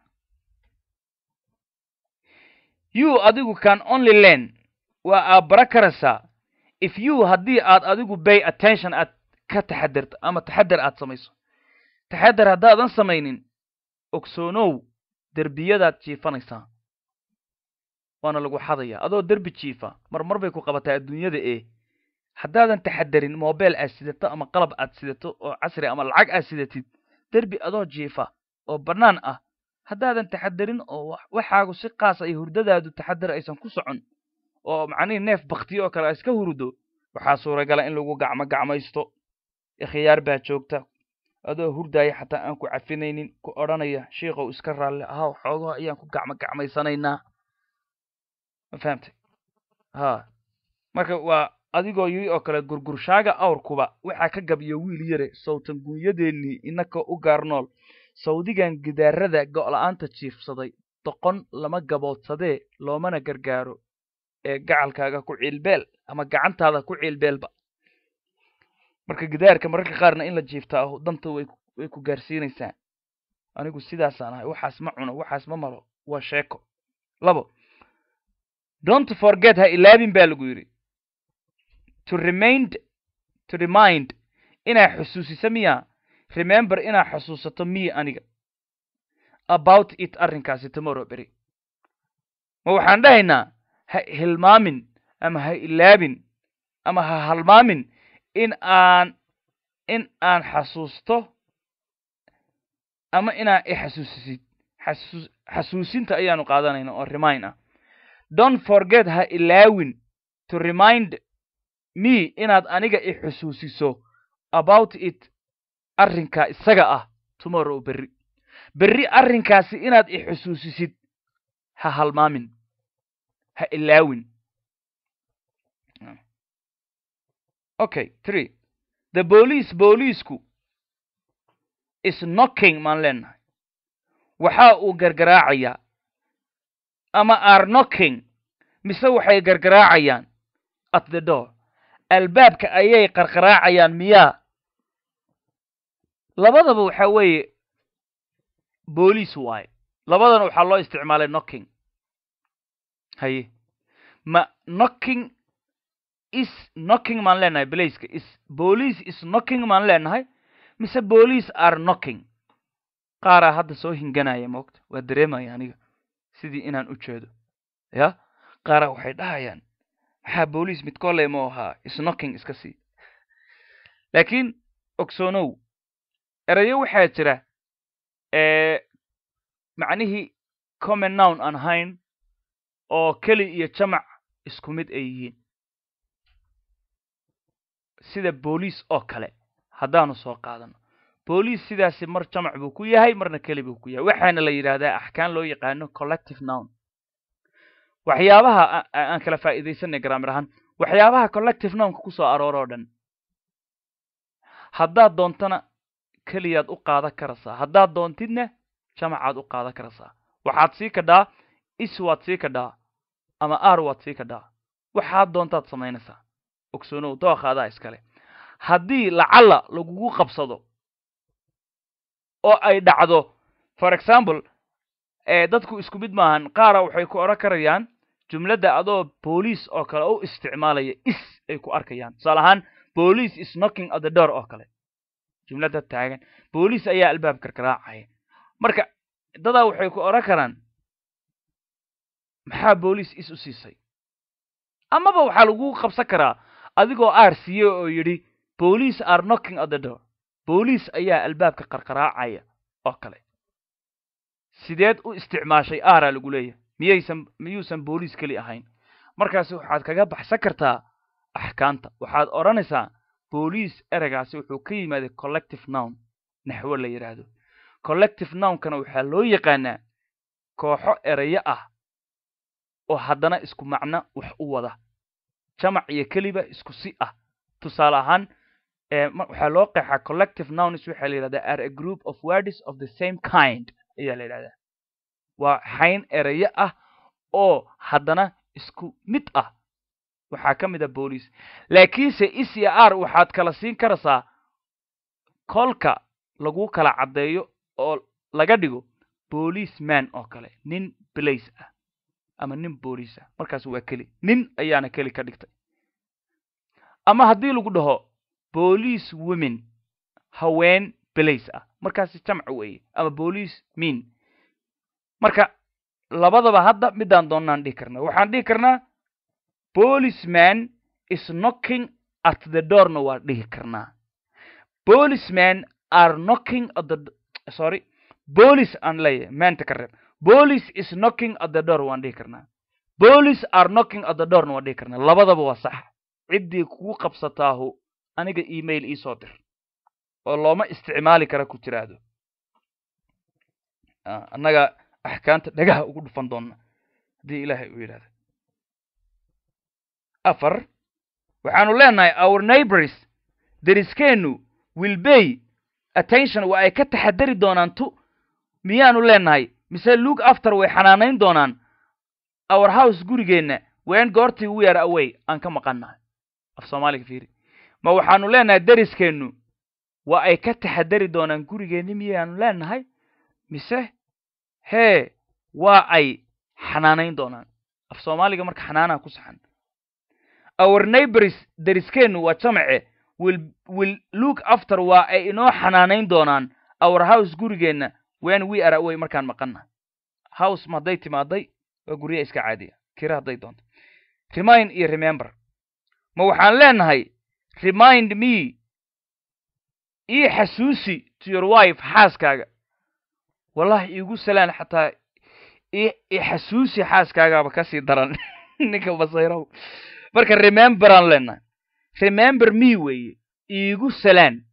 you adigu can only learn waa aad bara karaysaa if you haddii aad adigu pay attention aad ka taxadarto ama taxadar aad samayso taxadar haddaadan samaynin ogsoonow derbiyadaad jiifanaysaa waana lagu xadaya adoo derbi jiifa marmar bay ku qabataa adduunyada haddaadan taxadarin mobile aad sidato ama qalab aad sidato oo casri ama lacag aad sidatid derbi adoo jiifa oo bannaan ah haddaadan taxadarin oo waxaagu si qaasa iyo hurdadaadu taxadar aysan ku socon oo macnihii neef baktiyo oo kale a iska hurdo waxaa suuragala in lagu gacmaysto ikhyaar baa joogta adoo hurdaaya xataa aan ku cafinaynin ku odhanaya shiikow iska raalle ahaw xoogaha ayaan ku gacmaysanaynaa ma fahamtay marka waa adigoo yii oo kale gurgurshaaga awrkuba waxaa ka gabiyo wiil yare sawtan guunyadeennii inaka u gaar nool sawdigan gidaarada go'la-aanta jiifsaday doqon lama gaboodsadee loomana gargaaro ee gacalkaaga ku ciilbeel ama gacantaada ku ciilbeelba marka gidaarka mararka qaarna in la jiiftaa danta way ku gaarsiinaysaa anigu sidaasaan ahay waxaas ma cuno waxaas ma malo waa sheeko labo don't forget ha ilaabin baa lagu yidhi to remind inaa xusuusisa miya remember inaa xusuusato miya aniga about it arrinkaasi tomorrow beri ma waxaan dhahaynaa ha hilmaamin ama ha ilaabin ama ha halmaamin in aan xasuusto ama inaa ixasuusisid xasuusinta ayaanu qaadanayna oo remind ah don't forget ha ilaawin to remind me inaad aniga ixusuusiso about it arrinkaa isaga ah tomorrow berri arrinkaasi inaad ixusuusisid ha halmaamin ha ilaawin okay 3 the booliisku is knocking maan leenahay waxa uu gargaraacayaa ama are knocking mise waxay gargaraacayaan at the door albaabka ayay qarqaraacayaan miyaa labadaba waxa weeye booliis waaye labadana waxaa loo isticmaalay knocking haye ma knocking maan leenahay blaceka police is knocking maan leenahay mise police are knocking qaaraa hadda soo hinganaya moogta waa dareemaya aniga sidii inaan u jeedo ya qaaraa waxay dhahayaan maxaa booliis midkooley ma ahaa is knocking iska sii laakiin ogsoonow erayo waxaa jira macnihii common noun aan ahayn oo keli iyo jamac isku mid ay yihiin sida booliis oo kale haddaanu soo qaadano booliis sidaasi mar jamac buu ku yahay marna keli buu ku yahay waxaana la yidhaahdaa axkaan loo yaqaano collective noun waxyaabaha aan kala faa'iidaysanay grammar ahaan waxyaabaha collective nounka ku soo arooroo dhan haddaad doontana keliyaad u qaadan karaysaa haddaad doontidna jamacaad u qaadan karaysaa waxaad sii kadhaa is waad sii kadhaa ama ar waad sii kadhaa waxaad doontaad samaynaysaa ogsoonow dookaadaa iskale haddii lacalla lagugu qabsado oo ay dhacdo for example dadku isku mid maahan qaara waxay ku odhan karayaan jumladda adoo booliis oo kale u isticmaalaya is ay ku arkayaan tusaale ahaan police is knocking at the door oo kale jumladda taagan booliis ayaa albaab karkaraacaya marka dadaa waxay ku odhan karaan maxaa booliis is u siisay amaba waxaa lagu qabsan karaa adigoo aarsiye oo yidhi police are knocking at the door booliis ayaa albaabka qarqaraacaya oo kale sideed u isticmaashay aaraa lagu leeyahay miyuusan booliis keli ahayn markaasi waxaad kaga baxsan kartaa axkaamta waxaad odhanaysaa booliis ereygaasi wuxuu ka yimaaday collective noun naxwo la yidhaahdo collective nounkana waxaa loo yaqaanaa kooxo ereyo ah oo haddana isku macno wax u wada jamac iyo keliba isku si ah tusaale ahaan waxaa loo qeexaa collective nouns waxaa la yidhahdaa are a group of words of the same kind ayaa la yidhahdaa waa xayn ereyo ah oo haddana isku mid ah waxaa ka mid a booliis laakiinse is iyo r waxaad kala siin karaysaa kolka lagu kala caddeeyo oo laga dhigo policeman oo kale nin blace ah ama nin booliis ah markaas waa keli nin ayaana keli ka dhigtay ama haddii lagu dhaho police women haween blace ah markaasi jamc weeye ama police mean marka labadaba hadda midaan doonnaan dhihi karnaa waxaan dhihi karnaa policeman is knocking at the doorna waa dhihi karnaa policemen are knocking at the sorry police aan leeyahay maanta ka reeb police is knocking at the door waan dhihi karnaa police are knocking at the doorna waan dhihi karnaa labadaba waa sax ciddii kugu qabsataahu aniga email ii soo dir oo looma isticmaali kara ku tiraahdo annaga axkaamta dhagaha ugu dhufan doonna haddii ilaahay uu yidhahdo afar waxaanu leenahay our neighbors deriskeennu will pay attention waa ay ka taxadari doonaan miyaanu leenahay mise look after way xanaanayn doonaan our house gurigeenna when goortii we are away aan ka maqannahay af soomaaliga fiiri ma waxaanu leenahay deriskeennu waa ay ka taxadari doonaan gurigeenni miyaanu leenahay mise hee waa ay xanaanayn doonaan af soomaaliga marka xanaanaha ku saxan our neighbors deriskeennu waa jamace will look after waa ay inoo xanaanayn doonaan our house gurigeenna when we are away markaan maqannahay house ma hadday timaaday waa guryaha iska caadiya kira hadday doonto remind iyo remember ma waxaan leenahay remind me ii xasuusi to your wife xaaskaaga wallahi iigu salaan xataa ii xasuusi xaaskaagaaba kasii daran ninka basayrow marka remember aan leenahay remember me weeye iigu salaan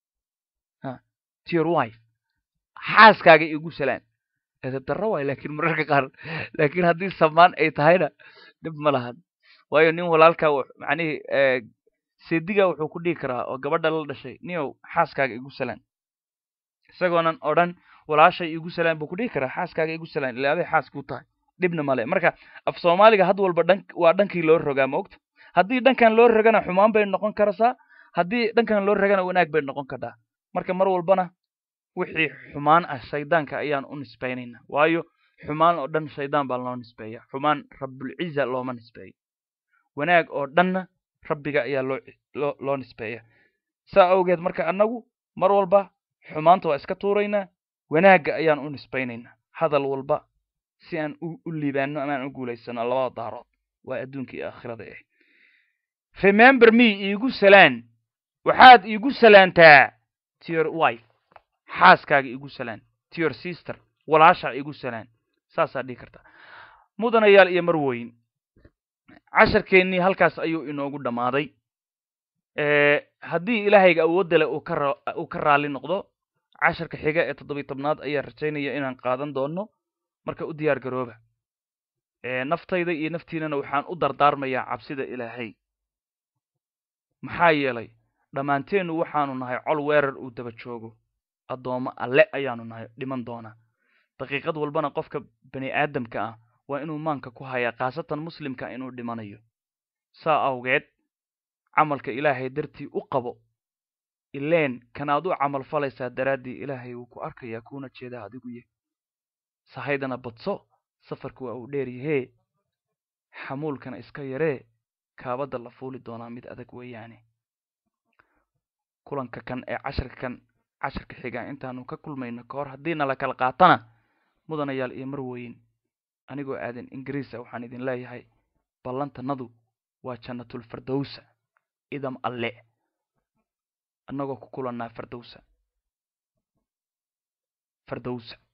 to your wife xaaskaaga iigu salaan darro waay laakiin mararka qaar laakiin haddii samaan ay tahayna dhib ma lahan waayo nin walaalkaa macnihii seediga wuxuu ku dhihi karaa oo gabadha la dhashay niow xaaskaaga igu salaan isagoonan odhan walaashay igu salaan buu ku dhihi karaa xaaskaaga igu salaan ilaa aday xaas ku tahay dhibna male marka af soomaaliga had walba waa dhankii loo rogaa maogta haddii dhankan loo rogana xumaan bay noqon karaysaa haddii dhankan loo rogana wanaag bay noqon kartaa marka mar walbana wixii xumaan ah shaydaanka ayaan u nisbaynaynaa waayo xumaan oo dhan shaydaan baa loo nisbeeya xumaan rabbulciza looma nisbeeyo wanaag oo dhanna rabbiga ayaa loo nisbeeya saa awgeed marka annagu mar walba xumaanta waa iska tuuraynaa wanaagga ayaan u nisbaynaynaa hadal walba si aan u liibaano amaan u guulaysano labada daarood waa adduunka iyo aakhirada ah remember me iigu salaan waxaad iigu salaantaa to your wife xaaskaaga iigu salaan to your sister walaashaa iigu salaan saasaa dhihi kartaa mudanayaal iyo marweyn casharkeennii halkaas ayuu inoogu dhammaaday haddii ilaahayga awoodda leh uu ka raalli noqdo casharka xiga ee 17aad ayaa rajaynaya inaan qaadan doono marka u diyaar garooba naftayda iyo naftiinana waxaan u dardaarmayaa cabsida ilaahay maxaa yeelay dhammaanteennu waxaanu nahay col weerar uu daba joogo addoommo alle ayaanu nahay dhiman doona daqiiqad walbana qofka bani aadamka ah waa inuu maanka ku hayaa khaasatan muslimka inuu dhimanayo saa awgeed camalka ilaahay dartii u qabo ileen kanaad u camal falaysaa daraaddii ilaahay wuu ku arkayaa kuuna jeedaa adigu yah sahaydana badso safarku waa uu dheer yahee xamuulkana iska yaree kaabadda la fuuli doonaa mid adag weeyaane kulanka kan ee casharka xiga intaanu ka kulmayno ka hor haddiina la kala qaatana mudanayaal iyo marweyn anigoo aadan ingiriisa waxaan idin leeyahay ballantanadu waa jannatul fardowsa idam alle annagoo ku kulannaa fardowsa